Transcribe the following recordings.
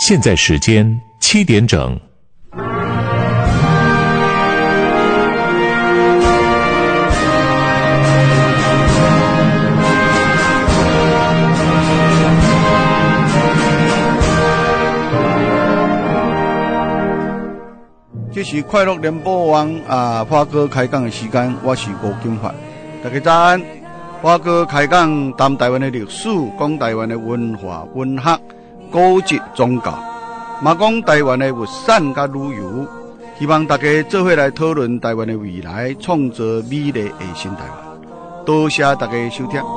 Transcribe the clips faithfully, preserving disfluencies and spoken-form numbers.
现在时间七点整。 这是快乐联播网啊，花哥开讲的时间，我是吴金发。大家早安，花哥开讲谈台湾的历史，讲台湾的文化、文学、古籍、宗教，嘛讲台湾的物产甲旅游。希望大家做伙来讨论台湾的未来，创造美丽的新台湾。多谢大家收听。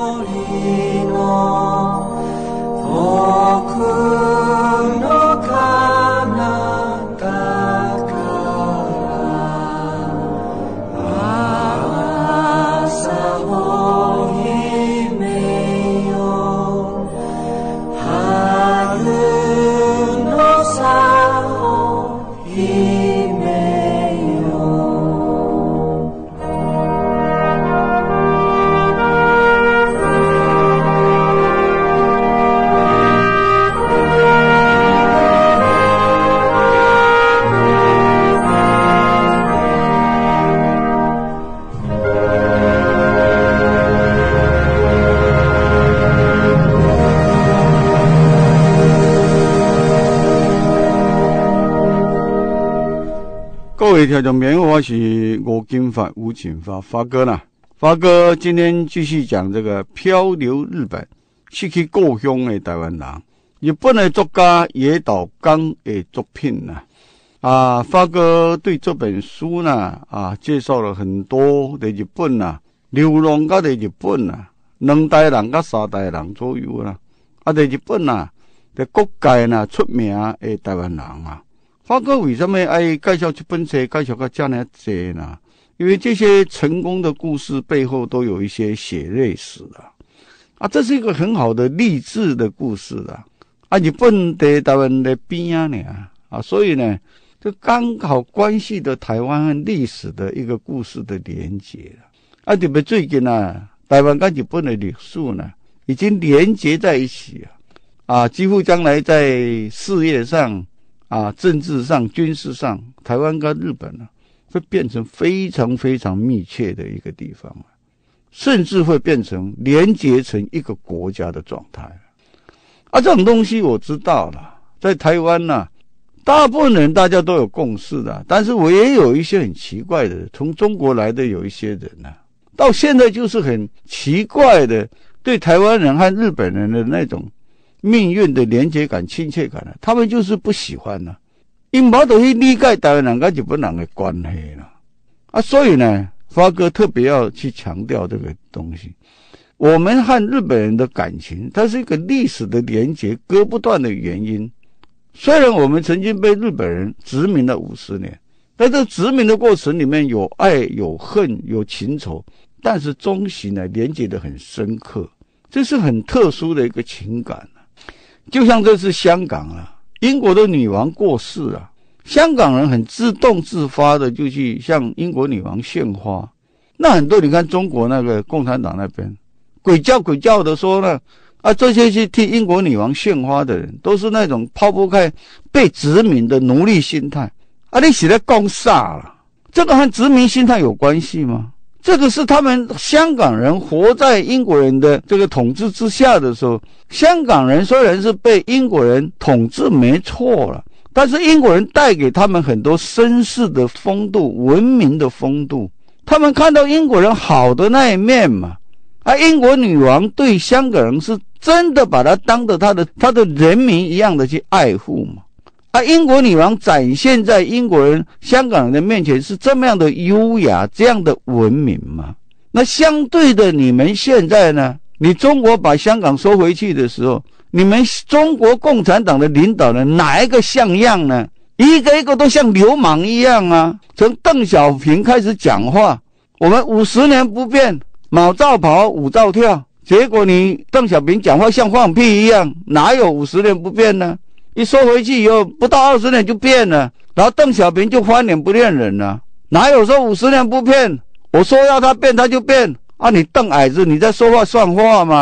各位听众朋友，我是吴金发吴锦发发哥啦。发哥今天继续讲这个漂流日本，失去故乡的台湾人。日本的作家野岛刚的作品呢，啊，发哥对这本书呢，啊，介绍了很多的日本呐，流浪到的日本呐，两代人到三代人左右啦。啊，在日本呐，在各界呐出名的台湾人啊。发哥为什么爱介绍这本书，介绍到这么多呢？因为这些成功的故事背后都有一些血泪史啊，啊，这是一个很好的励志的故事啊。啊，日本在台湾的边啊呢，啊，所以呢，这刚好关系到台湾和历史的一个故事的连结啊。特别最近啊，台湾跟日本的历史呢，已经连结在一起啊，啊，几乎将来在事业上。啊，政治上、军事上，台湾跟日本呢、啊，会变成非常非常密切的一个地方，甚至会变成连结成一个国家的状态。啊，这种东西我知道了，在台湾呢、啊，大部分人大家都有共识的，但是我也有一些很奇怪的，从中国来的有一些人呢、啊，到现在就是很奇怪的，对台湾人和日本人的那种。命运的连结感、亲切感呢，他们就是不喜欢呢、啊，因无就去理解台湾人跟日本人的关系了啊，所以呢，发哥特别要去强调这个东西。我们和日本人的感情，它是一个历史的连结，割不断的原因。虽然我们曾经被日本人殖民了五十年，在这殖民的过程里面有爱、有恨、有情仇，但是中西呢连结得很深刻，这是很特殊的一个情感。就像这次香港啊，英国的女王过世啊，香港人很自动自发的就去向英国女王献花。那很多你看中国那个共产党那边鬼叫鬼叫的说呢，啊，这些去替英国女王献花的人都是那种抛不开被殖民的奴隶心态啊，你是在讲啥了？这个和殖民心态有关系吗？这个是他们香港人活在英国人的这个统治之下的时候，香港人虽然是被英国人统治没错了，但是英国人带给他们很多绅士的风度、文明的风度，他们看到英国人好的那一面嘛。而英国女王对香港人是真的把他当着他的他的人民一样的去爱护嘛。而英国女王展现在英国人、香港人的面前是这么样的优雅，这样的文明嘛？那相对的，你们现在呢？你中国把香港收回去的时候，你们中国共产党的领导人哪一个像样呢？一个一个都像流氓一样啊！从邓小平开始讲话，我们五十年不变，马照跑，舞照跳。结果你邓小平讲话像放屁一样，哪有五十年不变呢？一收回去以后，不到二十年就变了，然后邓小平就翻脸不认人了。哪有说五十年不变？我说要他变他就变啊！你邓矮子，你在说话算话吗？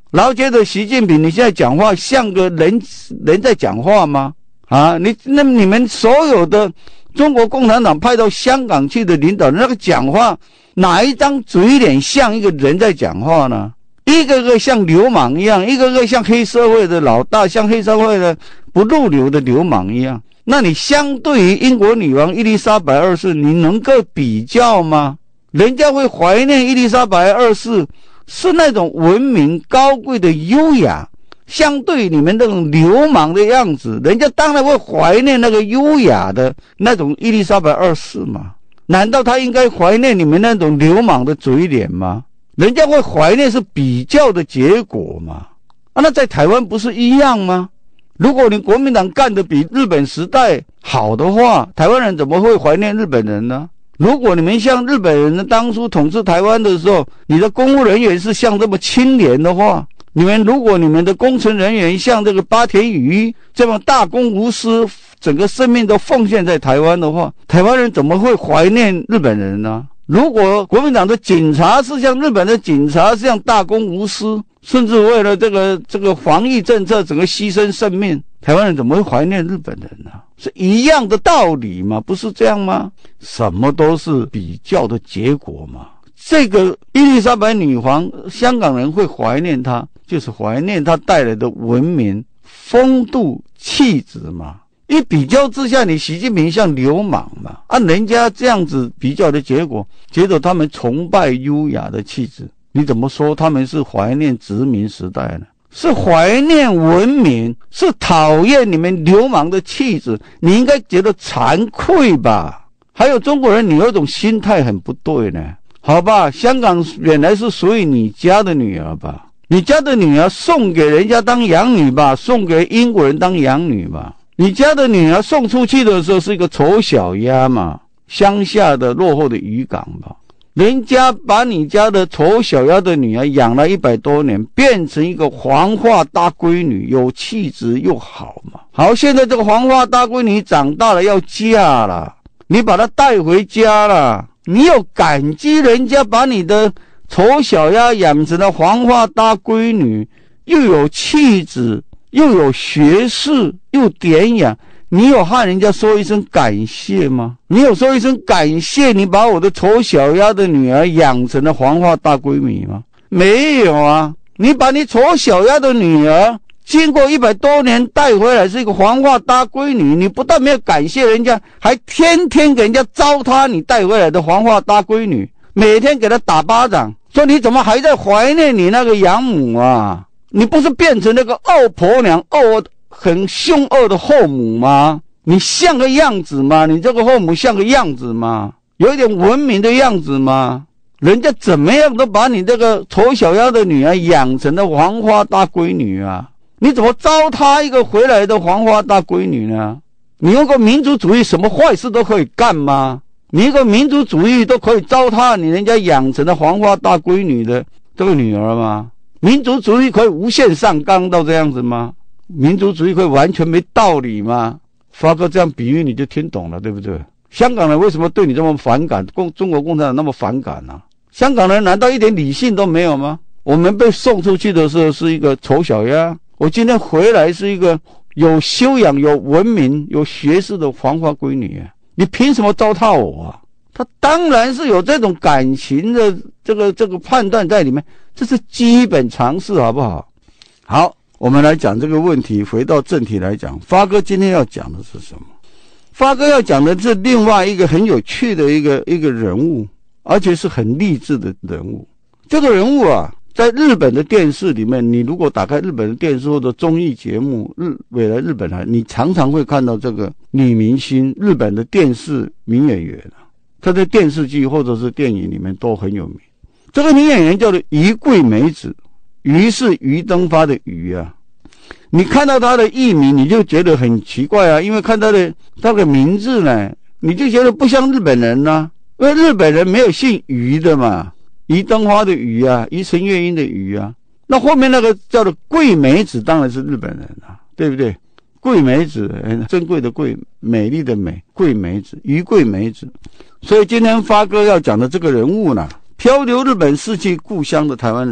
然后接着习近平，你现在讲话像个人人在讲话吗？啊，你那你们所有的中国共产党派到香港去的领导人，那个讲话哪一张嘴脸像一个人在讲话呢？一个个像流氓一样，一个个像黑社会的老大，像黑社会的不入流的流氓一样。那你相对于英国女王伊丽莎白二世，你能够比较吗？人家会怀念伊丽莎白二世是那种文明高贵的优雅，相对你们那种流氓的样子，人家当然会怀念那个优雅的那种伊丽莎白二世嘛。难道他应该怀念你们那种流氓的嘴脸吗？人家会怀念是比较的结果嘛。啊，那在台湾不是一样吗？如果你国民党干得比日本时代好的话，台湾人怎么会怀念日本人呢？如果你们像日本人当初统治台湾的时候，你的公务人员是像这么清廉的话，你们如果你们的工程人员像这个八田羽这么大公无私，整个生命都奉献在台湾的话，台湾人怎么会怀念日本人呢？如果国民党的警察是像日本的警察是像大公无私，甚至为了这个这个防疫政策整个牺牲生命，台湾人怎么会怀念日本人呢？是一样的道理吗？不是这样吗？什么都是比较的结果嘛。这个伊丽莎白女皇，香港人会怀念她，就是怀念她带来的文明、风度、气质嘛。一比较之下，你习近平像流氓嘛？按人家这样子比较的结果，觉得他们崇拜优雅的气质，你怎么说他们是怀念殖民时代呢？是怀念文明，是讨厌你们流氓的气质，你应该觉得惭愧吧？还有中国人，你有一种心态很不对呢。好吧，香港原来是属于你家的女儿吧？你家的女儿送给人家当养女吧，送给英国人当养女吧。你家的女儿送出去的时候是一个丑小鸭嘛，乡下的落后的渔港吧。人家把你家的丑小鸭的女儿养了一百多年，变成一个黄花大闺女，有气质又好嘛。好，现在这个黄花大闺女长大了要嫁了，你把她带回家了，你有感激人家把你的丑小鸭养成了黄花大闺女，又有气质又有学识又典雅，你有和人家说一声感谢吗？你有说一声感谢你把我的丑小鸭的女儿养成了黄花大闺女吗？没有啊。你把你丑小鸭的女儿经过一百多年带回来是一个黄花大闺女，你不但没有感谢人家，还天天给人家糟蹋你带回来的黄花大闺女，每天给她打巴掌，说你怎么还在怀念你那个养母啊？你不是变成那个恶婆娘，恶很凶恶的后母吗？你像个样子吗？你这个后母像个样子吗？有一点文明的样子吗？人家怎么样都把你这个丑小鸭的女儿养成了黄花大闺女啊，你怎么糟蹋一个回来的黄花大闺女呢？你用个民族主义什么坏事都可以干吗？你一个民族主义都可以糟蹋你人家养成的黄花大闺女的这个女儿吗？民族主义可以无限上纲到这样子吗？民族主义可以完全没道理吗？发哥这样比喻你就听懂了，对不对？香港人为什么对你这么反感，共中国共产党那么反感呢、啊？香港人难道一点理性都没有吗？我们被送出去的时候是一个丑小鸭，我今天回来是一个有修养、有文明、有学识的黄花闺女啊！你凭什么糟蹋我啊？他当然是有这种感情的这个这个判断在里面，这是基本常识，好不好？好，我们来讲这个问题，回到正题来讲，发哥今天要讲的是什么？发哥要讲的是另外一个很有趣的一个一个人物，而且是很励志的人物。这个人物啊，在日本的电视里面，你如果打开日本的电视或者综艺节目，日未来日本来，你常常会看到这个女明星，日本的电视名演员啊，她在电视剧或者是电影里面都很有名。这个女演员叫做余桂美子，余是余登发的余啊。你看到她的艺名，你就觉得很奇怪啊，因为看她的她的名字呢，你就觉得不像日本人啊，因为日本人没有姓余的嘛，余登发的余啊，余承月英的余啊。那后面那个叫做桂美子当然是日本人啊，对不对？桂美子，珍贵的贵，美丽的美，桂美子，余桂美子。所以今天发哥要讲的这个人物呢，漂流日本失去故乡的台湾人，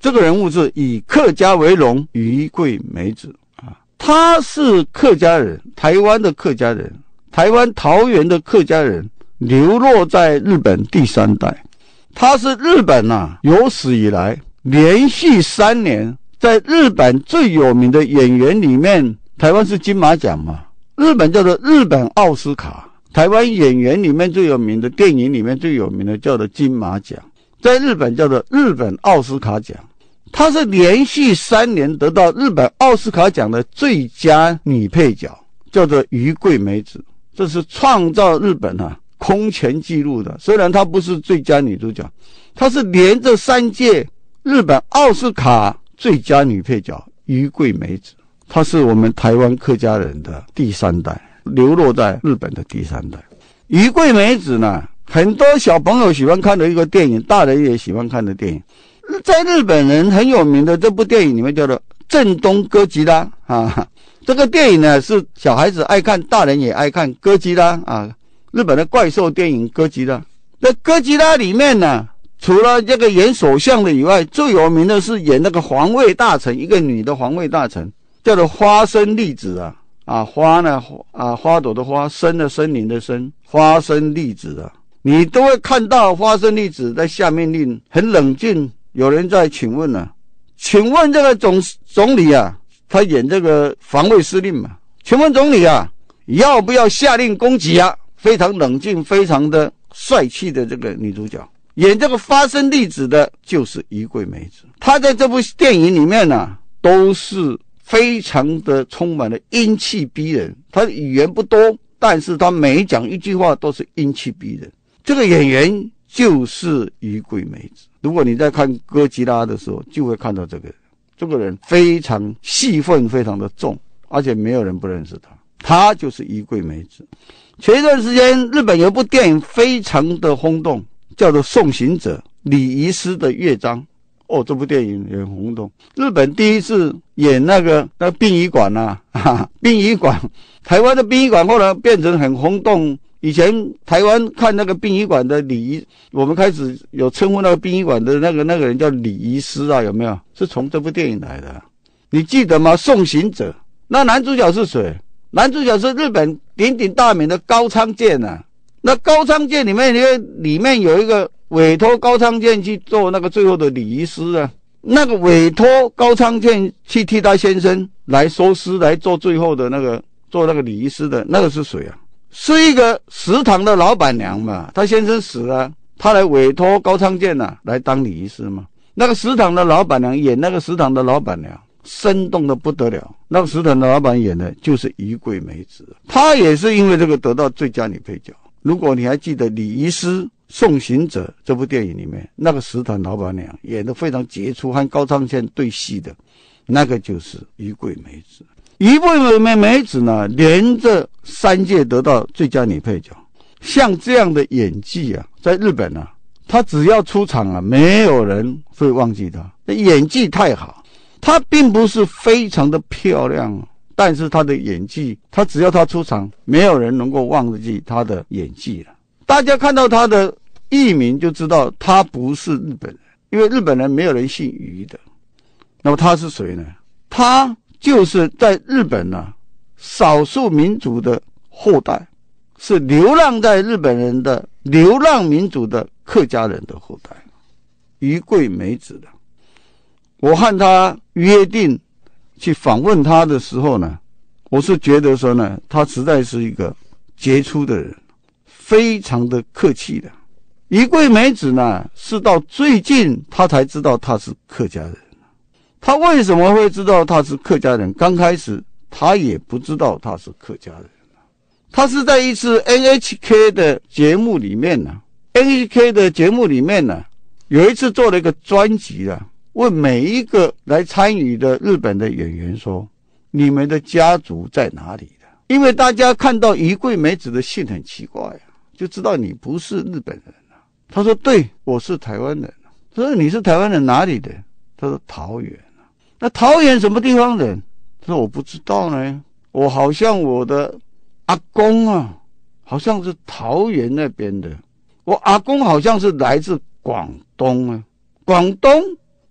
这个人物是以客家为荣，于贵美子啊，他是客家人，台湾的客家人，台湾桃园的客家人，流落在日本第三代。他是日本啊有史以来连续三年在日本最有名的演员里面，台湾是金马奖嘛，日本叫做日本奥斯卡，台湾演员里面最有名的，电影里面最有名的叫做金马奖，在日本叫做日本奥斯卡奖。她是连续三年得到日本奥斯卡奖的最佳女配角，叫做于贵美子，这是创造日本啊空前纪录的。虽然她不是最佳女主角，她是连着三届日本奥斯卡最佳女配角于贵美子。她是我们台湾客家人的第三代，流落在日本的第三代。于贵美子呢，很多小朋友喜欢看的一个电影，大人也喜欢看的电影，在日本人很有名的这部电影里面叫做正东哥吉拉啊。这个电影呢是小孩子爱看，大人也爱看，哥吉拉啊，日本的怪兽电影哥吉拉。那哥吉拉里面呢，除了这个演首相的以外，最有名的是演那个皇位大臣，一个女的皇位大臣，叫做花生粒子啊啊花呢啊花朵的花，森的森林的森，花生粒子啊，你都会看到花生粒子在下面令很冷静。有人在请问啊，请问这个总总理啊，他演这个防卫司令嘛，请问总理啊，要不要下令攻击啊？非常冷静，非常的帅气的这个女主角，演这个花生粒子的就是于贵美子。她在这部电影里面啊，都是非常的充满了英气逼人，她的语言不多，但是她每讲一句话都是英气逼人。这个演员就是于贵美子。如果你在看哥吉拉的时候，就会看到这个人，这个人非常戏份非常的重，而且没有人不认识他，他就是于贵美子。前一段时间日本有一部电影非常的轰动，叫做《送行者》，李医师的乐章。哦，这部电影也很轰动，日本第一次演那个那个殡仪馆啊，哈哈，殡仪馆，台湾的殡仪馆后来变成很轰动。以前台湾看那个殡仪馆的礼仪，我们开始有称呼那个殡仪馆的那个那个人叫礼仪师啊，有没有？是从这部电影来的，你记得吗？送行者，那男主角是谁？男主角是日本鼎鼎大名的高仓健啊。那高仓健里面里面有一个委托高仓健去做那个最后的礼仪师啊，那个委托高仓健去替他先生来收尸，来做最后的那个做那个礼仪师的那个是谁啊？是一个食堂的老板娘嘛，他先生死了，他来委托高仓健啊来当礼仪师嘛。那个食堂的老板娘演那个食堂的老板娘，生动的不得了。那个食堂的老板演的就是于贵美子，她也是因为这个得到最佳女配角。如果你还记得《礼仪师送行者》这部电影里面，那个食堂老板娘演得非常杰出，和高仓健对戏的，那个就是于贵美子。于贵美子呢，连着三届得到最佳女配角。像这样的演技啊，在日本啊，她只要出场啊，没有人会忘记她，演技太好。她并不是非常的漂亮，但是她的演技，她只要她出场，没有人能够忘记她的演技了。大家看到她的艺名就知道她不是日本人，因为日本人没有人姓于的。那么她是谁呢？她就是在日本啊，少数民族的后代，是流浪在日本人的流浪民族的客家人的后代，于贵美子的。我和他约定去访问他的时候呢，我是觉得说呢，他实在是一个杰出的人，非常的客气的。于贵美子呢，是到最近他才知道他是客家人。他为什么会知道他是客家人？刚开始他也不知道他是客家人。他是在一次 N H K 的节目里面呢 ，N H K 的节目里面呢，有一次做了一个专辑啊，问每一个来参与的日本的演员说：“你们的家族在哪里的？”因为大家看到于贵美子的姓很奇怪啊，就知道你不是日本人啊。他说：“对，我是台湾人。”他说：“你是台湾人哪里的？”他说：“桃园。”那桃园什么地方人？他说：“我不知道呢，我好像我的阿公啊，好像是桃园那边的。我阿公好像是来自广东啊，广东，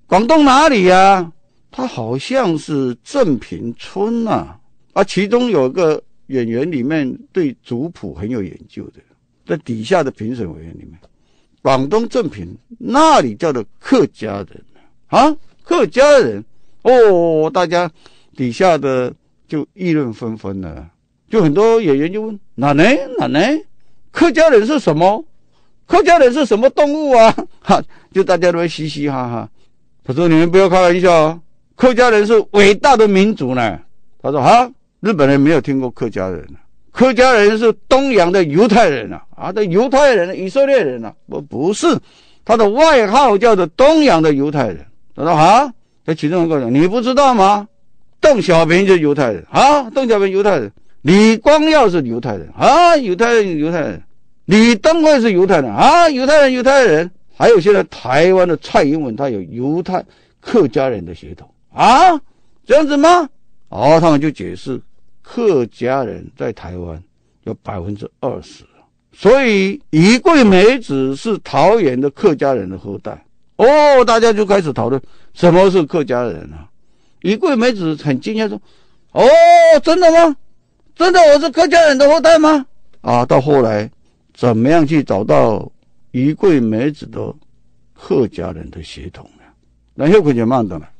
广东哪里呀、啊？他好像是正平村啊，啊，其中有一个演员里面对族谱很有研究的，在底下的评审委员里面，广东正平那里叫做客家人啊，客家人哦，大家底下的就议论纷纷了，就很多演员就问哪呢哪呢，客家人是什么？客家人是什么动物啊？哈，就大家都会嘻嘻哈哈。他说：“你们不要开玩笑啊，客家人是伟大的民族呢。”他说：“啊，日本人没有听过客家人，客家人是东洋的犹太人啊，啊，的犹太人、以色列人啊，不不是，他的外号叫做东洋的犹太人。”他说：“啊，在其中一个人，你不知道吗？邓小平就是犹太人啊，邓小平犹太人，李光耀是犹太人啊，犹太人犹太人，李登辉是犹太人啊，犹太人犹太人。”还有现在台湾的蔡英文，他有犹太客家人的血统啊，这样子吗？哦，他们就解释，客家人在台湾有百分之二十，所以宜桂美子是桃园的客家人的后代。哦，大家就开始讨论什么是客家人啊？宜桂美子很惊讶说：“哦，真的吗？真的我是客家人的后代吗？”啊，到后来怎么样去找到宜桂美子的客家人的血统呢？然后可就慢的了。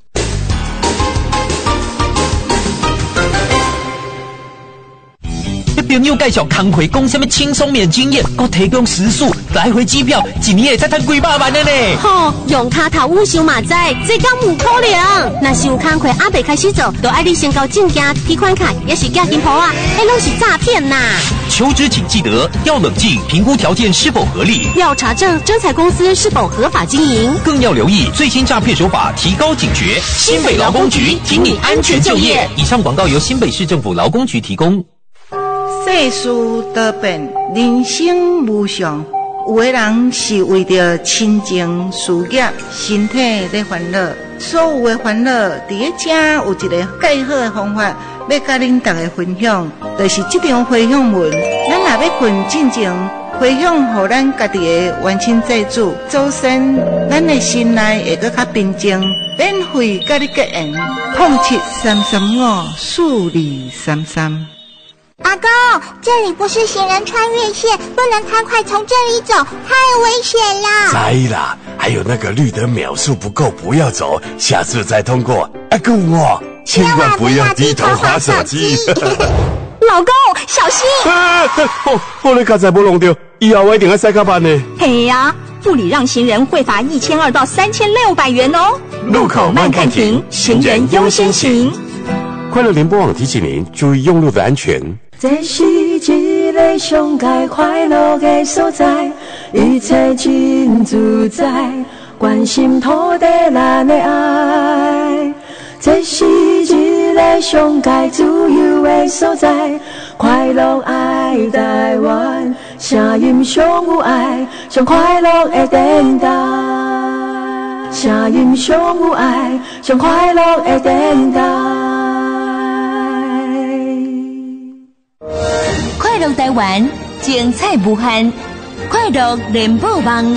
朋友介绍工会讲什么轻松免经验，佮提供时数、来回机票，一年会才赚几百万的呢。 吼，用卡头五想嘛知，这敢有可能？若是有工会还未开始做，都爱你先交证件、提款卡，也是假金铺啊，迄拢是诈骗呐！ 求职请记得要冷静评估条件是否合理， 要查证征才公司是否合法经营， 更要留意最新诈骗手法，提高警觉。新北劳工局提你安全就业。以上广告由新北市政府劳工局提供。 世事多变，人生无常，有的人是为着亲情、事业、身体在烦恼。所有的烦恼，伫咧遮有一个介好的方法，要甲恁大家分享，就是这张回向文。咱若要困进前，回向互咱家己的冤亲债主，早晨咱的心内会搁较平静，免费甲你结缘。空七三三五四二三三。 阿公，这里不是行人穿越线，不能太快从这里走，太危险了。 栽啦，还有那个绿灯秒数不够，不要走，下次再通过。阿公我千万不要低头滑手机。 老公，小心！ 我我你刚才没弄掉，以后我一定要塞卡板呢。 嘿呀，不礼让行人会罚一千二到三千六百元哦。 路口慢看停，行人优先行。快乐联播网提醒您注意用路的安全。 这是一个上界快乐的所在，一切真自在，关心土地咱的爱。这是一个上界自由的所在，快乐爱台湾，声音上有爱，上快乐的电台。声音上有爱，上快乐的电台。 快乐台湾，精彩无限，快乐联播网。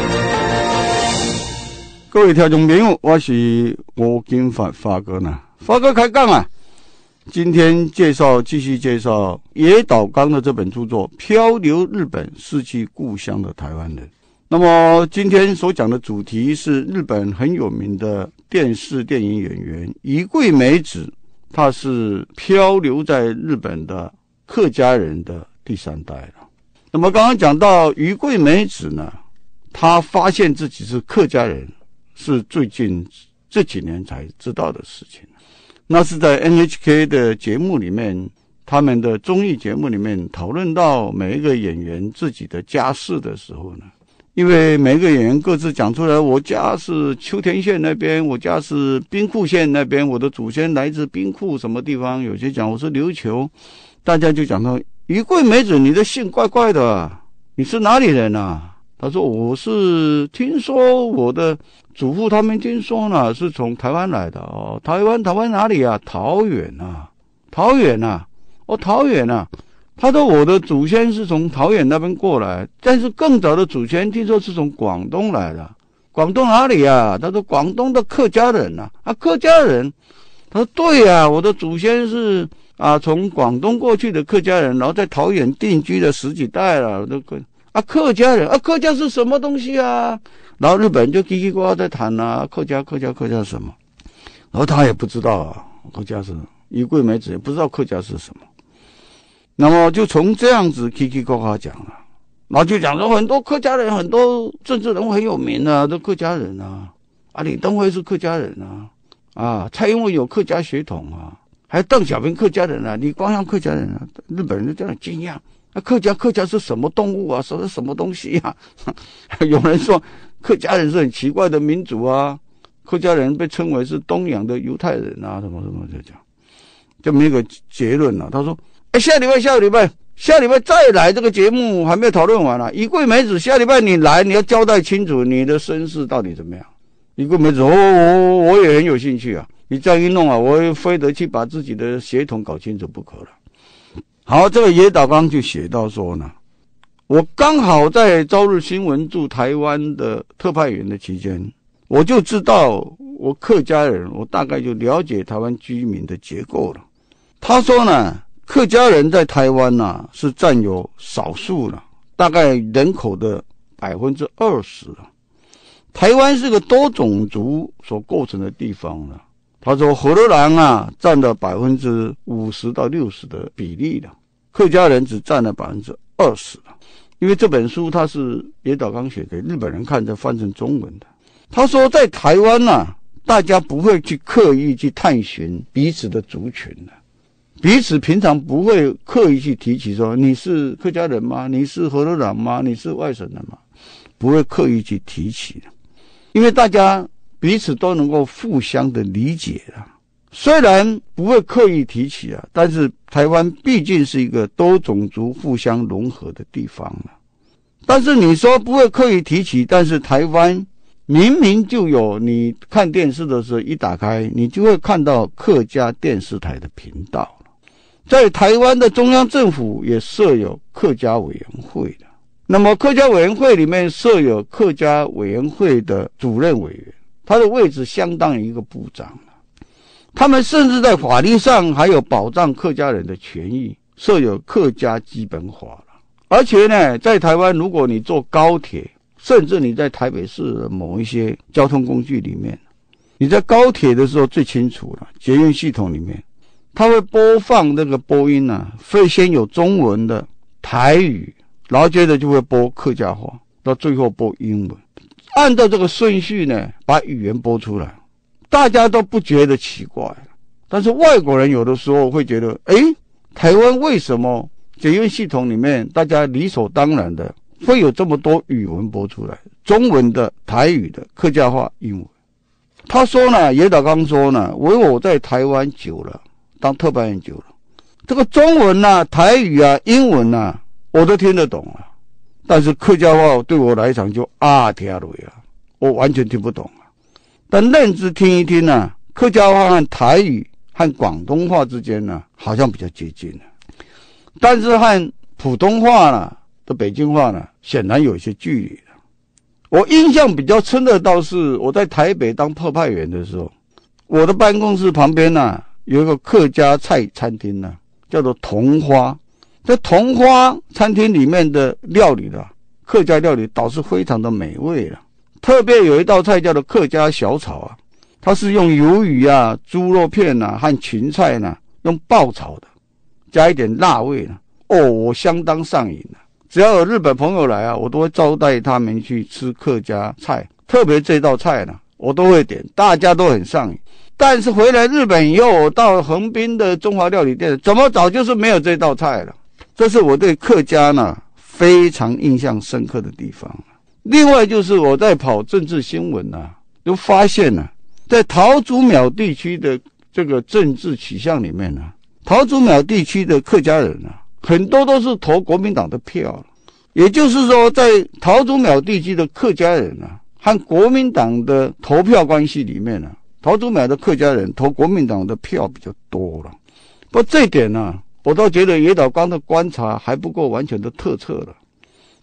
各位听众朋友，我是吴金发发哥呢，发哥开讲啊。今天介绍，继续介绍野岛刚的这本著作《漂流日本，失去故乡的台湾人》。那么今天所讲的主题是日本很有名的电视电影演员宜桂美子，她是漂流在日本的客家人的第三代了。那么刚刚讲到宜桂美子呢，她发现自己是客家人，是最近这几年才知道的事情。那是在 N H K 的节目里面，他们的综艺节目里面讨论到每一个演员自己的家世的时候呢，因为每一个演员各自讲出来，我家是秋田县那边，我家是兵库县那边，我的祖先来自兵库什么地方，有些讲我是琉球，大家就讲到宜桂美子，你的姓怪怪的，你是哪里人啊？他说我是听说我的祖父他们听说呢，是从台湾来的哦。台湾台湾哪里啊？桃园啊，桃园啊，哦桃园啊。他说我的祖先是从桃园那边过来，但是更早的祖先听说是从广东来的。 广东哪里啊？他说广东的客家人啊，啊客家人，他说对啊，我的祖先是啊从广东过去的客家人，然后在桃园定居了十几代了，都啊客家人啊，客家是什么东西啊？然后日本人就叽叽呱呱在谈啊，客家客家客家是什么？然后他也不知道啊，客家是一桂梅子也不知道客家是什么。那么就从这样子叽叽呱呱讲了，然后就讲说很多客家人，很多政治人物很有名啊，都客家人啊，啊李登辉是客家人啊，啊蔡英文有客家血统啊，还有邓小平客家人啊，李光耀客家人啊，日本人就这样惊讶，啊客家客家是什么动物啊，什么什么东西啊？有人说客家人是很奇怪的民族啊，客家人被称为是东洋的犹太人啊，什么什么就讲，就没有个结论了。他说，哎，下礼拜下个礼拜下礼拜再来，这个节目还没有讨论完啊。一桂梅子下礼拜你来，你要交代清楚你的身世到底怎么样。一桂梅子，哦，我我也很有兴趣啊。你这样一弄啊，我非得去把自己的血统搞清楚不可了。好，这个野岛刚就写到说呢，我刚好在朝日新闻驻台湾的特派员的期间，我就知道我客家人，我大概就了解台湾居民的结构了。他说呢，客家人在台湾啊是占有少数了，大概人口的百分之二十了。台湾是个多种族所构成的地方了。他说荷兰啊占了百分之五十到六十的比例了，客家人只占了百分之二十了。因为这本书他是野岛刚写给日本人看的，翻成中文的。他说在台湾啊，大家不会去刻意去探寻彼此的族群的，彼此平常不会刻意去提起说你是客家人吗？你是荷兰人吗？你是外省人吗？不会刻意去提起的，因为大家彼此都能够互相的理解啊。虽然不会刻意提起啊，但是台湾毕竟是一个多种族互相融合的地方了。但是你说不会刻意提起，但是台湾明明就有，你看电视的时候一打开，你就会看到客家电视台的频道了。在台湾的中央政府也设有客家委员会的，那么客家委员会里面设有客家委员会的主任委员，他的位置相当于一个部长了。他们甚至在法律上还有保障客家人的权益，设有客家基本法了。而且呢，在台湾如果你坐高铁，甚至你在台北市的某一些交通工具里面，你在高铁的时候最清楚了，捷运系统里面它会播放那个播音啊，会先有中文的台语，然后接着就会播客家话，到最后播英文，按照这个顺序呢把语言播出来，大家都不觉得奇怪。但是外国人有的时候会觉得，诶，台湾为什么捷运系统里面大家理所当然的会有这么多语文播出来，中文的、台语的、客家话、英文。他说呢，野岛刚说呢，我我在台湾久了，当特派员久了，这个中文啊、台语啊、英文啊我都听得懂啊，但是客家话对我来讲就啊听了啊，我完全听不懂啊。但认知听一听啊，客家话和台语和广东话之间呢好像比较接近了，但是和普通话呢的北京话呢显然有一些距离了。我印象比较深的倒是我在台北当特派员的时候，我的办公室旁边呢有一个客家菜餐厅呢，叫做桐花。在桐花餐厅里面的料理呢，客家料理倒是非常的美味了。特别有一道菜叫做客家小炒啊，它是用鱿鱼啊、猪肉片啊和芹菜呢用爆炒的，加一点辣味呢，哦，我相当上瘾了。只要有日本朋友来啊，我都会招待他们去吃客家菜，特别这道菜呢我都会点，大家都很上瘾。但是回来日本以后，我到横滨的中华料理店，怎么早就是没有这道菜了。这是我对客家呢非常印象深刻的地方。另外就是我在跑政治新闻啊，就发现呢、啊，在桃竹苗地区的这个政治取向里面呢、啊，桃竹苗地区的客家人啊，很多都是投国民党的票。也就是说，在桃竹苗地区的客家人啊，和国民党的投票关系里面呢、啊，桃竹苗的客家人投国民党的票比较多了。不过这一点呢、啊，我倒觉得野岛刚的观察还不够完全的透彻了。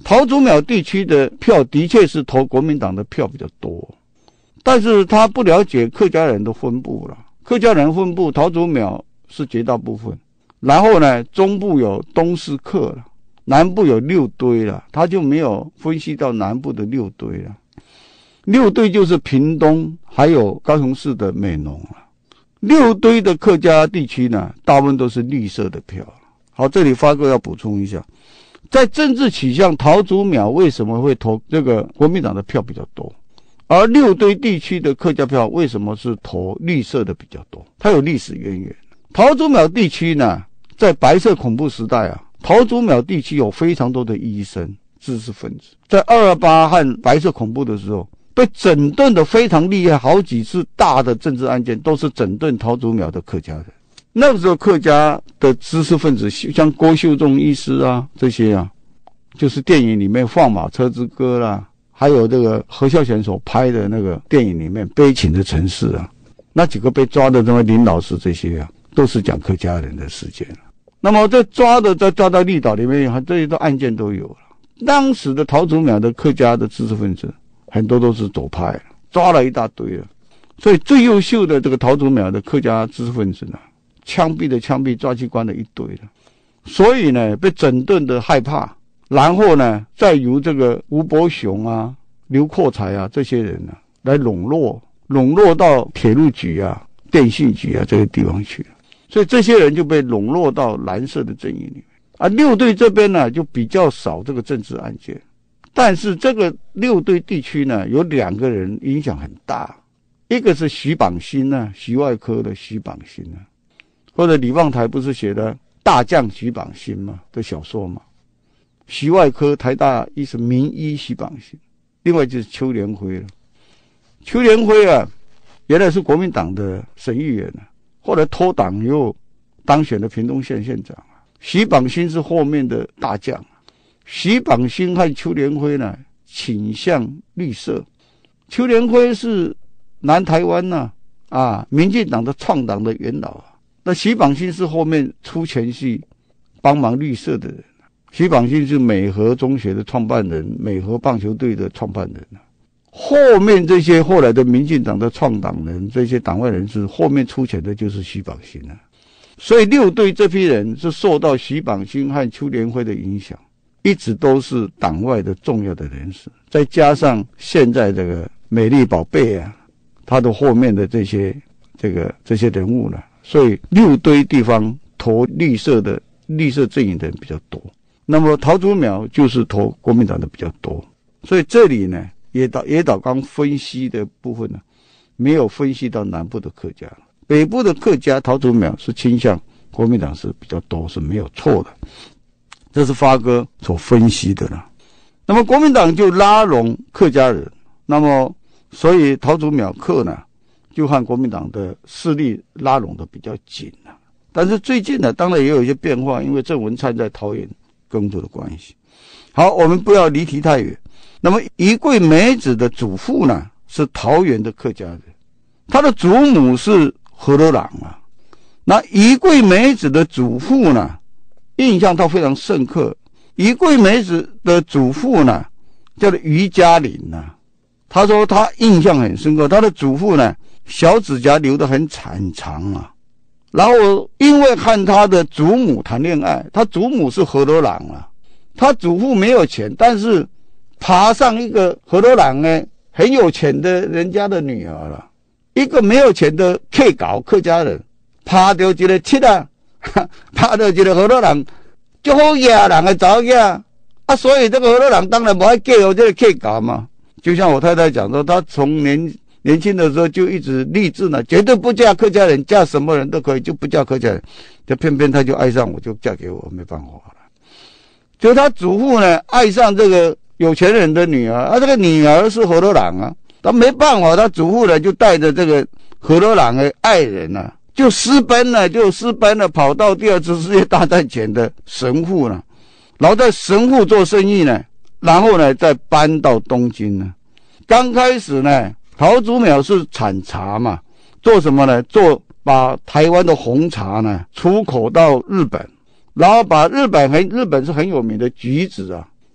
桃竹苗地区的票的确是投国民党的票比较多，但是他不了解客家人的分布了。客家人分布，桃竹苗是绝大部分，然后呢，中部有东势客了，南部有六堆了，他就没有分析到南部的六堆了。六堆就是屏东还有高雄市的美浓了。六堆的客家地区呢，大部分都是绿色的票。好，这里发哥要补充一下，在政治取向，桃竹苗为什么会投这个国民党的票比较多？而六堆地区的客家票为什么是投绿色的比较多？它有历史渊源。桃竹苗地区呢，在白色恐怖时代啊，桃竹苗地区有非常多的医生、知识分子，在二二八和白色恐怖的时候，被整顿的非常厉害，好几次大的政治案件都是整顿桃竹苗的客家人。那个时候客家的知识分子，像郭秀仲医师啊，这些啊，就是电影里面《放马车之歌》啦，还有这个何孝贤所拍的那个电影里面《悲情的城市》啊，那几个被抓的什么林老师这些啊，都是讲客家人的事件。那么这抓的再抓到绿岛里面，这些都案件都有了。当时的桃竹苗的客家的知识分子很多都是左派，抓了一大堆了。所以最优秀的这个桃竹苗的客家知识分子呢，枪毙的枪毙，抓去关了一堆了。所以呢，被整顿的害怕，然后呢，再由这个吴伯雄啊、刘阔才啊这些人呢、啊、来笼络，笼络到铁路局啊、电信局啊这个地方去。所以这些人就被笼络到蓝色的阵营里面。啊，六队这边呢就比较少这个政治案件，但是这个六队地区呢有两个人影响很大，一个是徐榜新呢、啊，徐外科的徐榜新啊，或者李旺台不是写的大将徐榜新嘛的小说嘛？徐外科台大医是名医徐榜新，另外就是邱连辉了。邱连辉啊，原来是国民党的省议员啊，后来脱党又当选了屏东县县长。徐榜新是后面的大将，徐榜新和邱连辉呢倾向绿色。邱连辉是南台湾呐 啊, 啊，民进党的创党的元老啊。那徐榜新是后面出钱去帮忙绿色的人。徐榜新是美和中学的创办人，美和棒球队的创办人啊。后面这些后来的民进党的创党人，这些党外人士，后面出钱的就是徐榜新啊。所以六队这批人是受到徐榜新和邱连辉的影响，一直都是党外的重要的人士。再加上现在这个美丽宝贝啊，他的后面的这些这个这些人物呢，所以六堆地方投绿色的绿色阵营的人比较多。那么桃竹苗就是投国民党的比较多。所以这里呢，野岛野岛刚分析的部分呢，没有分析到南部的客家。北部的客家桃竹苗是倾向国民党是比较多，是没有错的，这是发哥所分析的了。那么国民党就拉拢客家人，那么所以桃竹苗客呢就和国民党的势力拉拢的比较紧了。但是最近呢，当然也有一些变化，因为郑文灿在桃园工作的关系。好，我们不要离题太远。那么宜桂美子的祖父呢是桃园的客家人，他的祖母是河洛郎啊。那宜桂美子的祖父呢，印象他非常深刻。宜桂美子的祖父呢，叫做于嘉林啊。他说他印象很深刻，他的祖父呢，小指甲留得很很长啊。然后因为和他的祖母谈恋爱，他祖母是河洛郎啊，他祖父没有钱，但是爬上一个河洛郎呢很有钱的人家的女儿了。一个没有钱的客搞客家人，爬到一个七啊，爬到一个河洛人，就好野人的早呀啊！所以这个河洛人当然不爱嫁我这个客搞嘛。就像我太太讲说，她从年年轻的时候就一直立志呢，绝对不嫁客家人，嫁什么人都可以，就不嫁客家人。就偏偏她就爱上我，就嫁给我，没办法了。就她祖父呢，爱上这个有钱人的女儿，啊，这个女儿是河洛人啊。他没办法，他祖父呢就带着这个河洛郎的爱人呢、啊，就私奔了，就私奔了，跑到第二次世界大战前的神户呢，然后在神户做生意呢，然后呢再搬到东京呢。刚开始呢，桃竹苗是产茶嘛，做什么呢？做把台湾的红茶呢出口到日本，然后把日本很日本是很有名的橘子啊，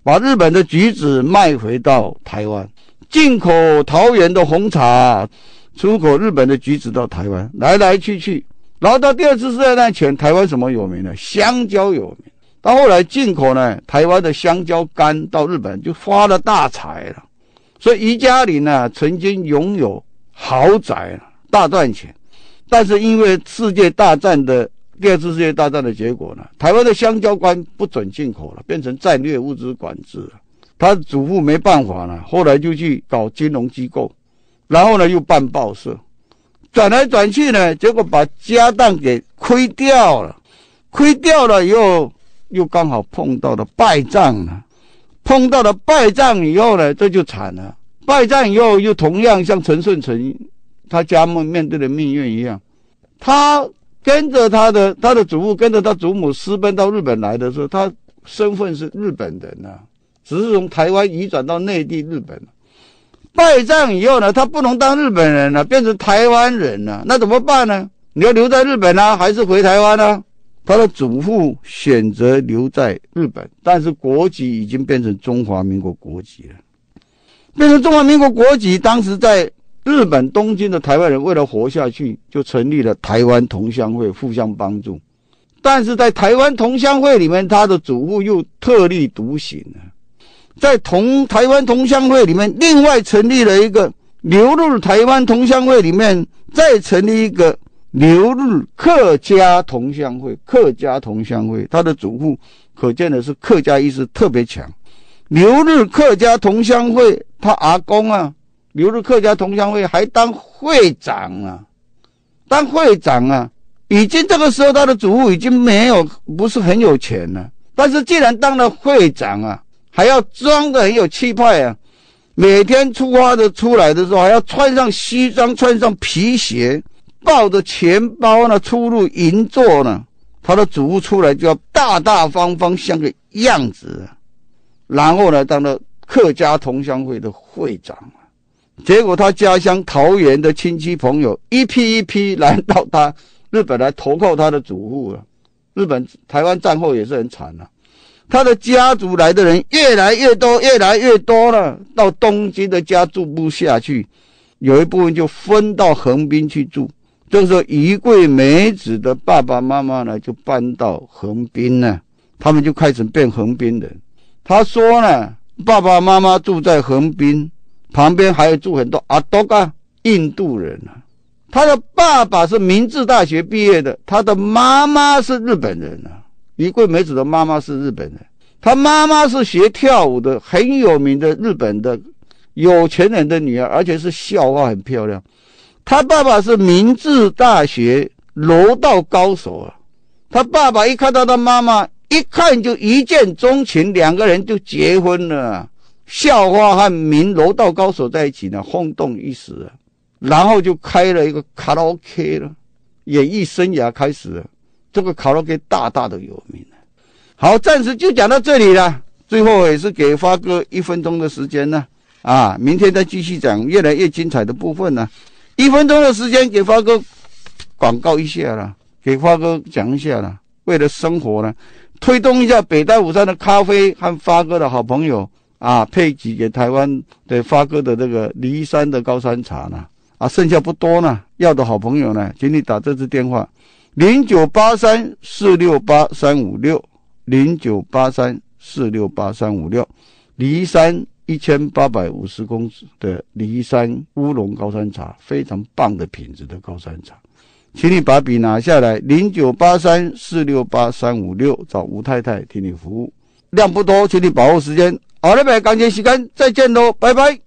把日本的橘子卖回到台湾，进口桃园的红茶，出口日本的橘子到台湾，来来去去。然后到第二次世界大战前，台湾什么有名呢？香蕉有名。到后来进口呢，台湾的香蕉干到日本就发了大财了。所以余嘉麟呢，曾经拥有豪宅，大赚钱。但是因为世界大战的第二次世界大战的结果呢，台湾的香蕉干不准进口了，变成战略物资管制了。他祖父没办法了，后来就去搞金融机构，然后呢又办报社，转来转去呢，结果把家当给亏掉了。亏掉了以后，又刚好碰到了败仗了。碰到了败仗以后呢，这就惨了。败仗以后又同样像陈顺成他家面对的命运一样，他跟着他的他的祖父跟着他祖母私奔到日本来的时候，他身份是日本人啊，只是从台湾移转到内地日本。败仗以后呢，他不能当日本人了，变成台湾人了，那怎么办呢？你要留在日本啊，还是回台湾啊？他的祖父选择留在日本，但是国籍已经变成中华民国国籍了。变成中华民国国籍，当时在日本东京的台湾人为了活下去，就成立了台湾同乡会，互相帮助。但是在台湾同乡会里面，他的祖父又特立独行了。在同台湾同乡会里面，另外成立了一个留日台湾同乡会里面，再成立一个留日客家同乡会，客家同乡会，他的祖父可见的是客家意识特别强。留日客家同乡会，他阿公啊，留日客家同乡会还当会长啊，当会长啊，已经这个时候他的祖父已经没有不是很有钱了，但是既然当了会长啊，还要装得很有气派啊，每天出发的出来的时候还要穿上西装，穿上皮鞋，抱着钱包呢出入银座呢，他的祖父出来就要大大方方像个样子啊，然后呢当了客家同乡会的会长。结果他家乡桃园的亲戚朋友一批一批来到他日本来投靠他的祖父了。日本台湾战后也是很惨啊，他的家族来的人越来越多越来越多了，到东京的家住不下去，有一部分就分到横滨去住。这个时候余桂美子的爸爸妈妈呢就搬到横滨了，他们就开始变横滨人。他说呢，爸爸妈妈住在横滨，旁边还有住很多阿多嘎印度人啊。他的爸爸是明治大学毕业的，他的妈妈是日本人啊。余桂美子的妈妈是日本人，他妈妈是学跳舞的，很有名的日本的有钱人的女儿，而且是校花，很漂亮。他爸爸是明治大学柔道高手啊。他爸爸一看到他妈妈，一看就一见钟情，两个人就结婚了啊。校花和名柔道高手在一起呢，轰动一时啊。然后就开了一个卡拉 OK 了，演艺生涯开始了。这个卡拉 OK 大大的有名了。好，暂时就讲到这里了。最后也是给发哥一分钟的时间呢，啊，明天再继续讲越来越精彩的部分呢。一分钟的时间给发哥广告一下了，给发哥讲一下了。为了生活呢，推动一下北大武山的咖啡和发哥的好朋友啊，配给给台湾的发哥的这个梨山的高山茶呢。啊，剩下不多呢，要的好朋友呢，请你打这支电话零九八三四六八三五六零九八三四六八三五六，梨山一千八百五十公尺的梨山乌龙高山茶，非常棒的品质的高山茶，请你把笔拿下来，零九八三四六八三五六，找吴太太替你服务，量不多，请你把握时间。好了，拜，感谢时间，再见喽，拜拜。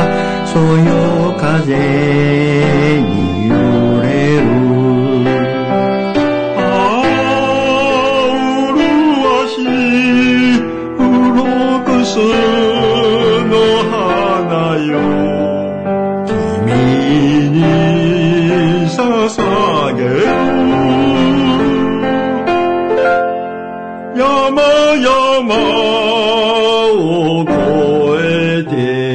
そよ風に揺れる呀嘛呀嘛，我快点。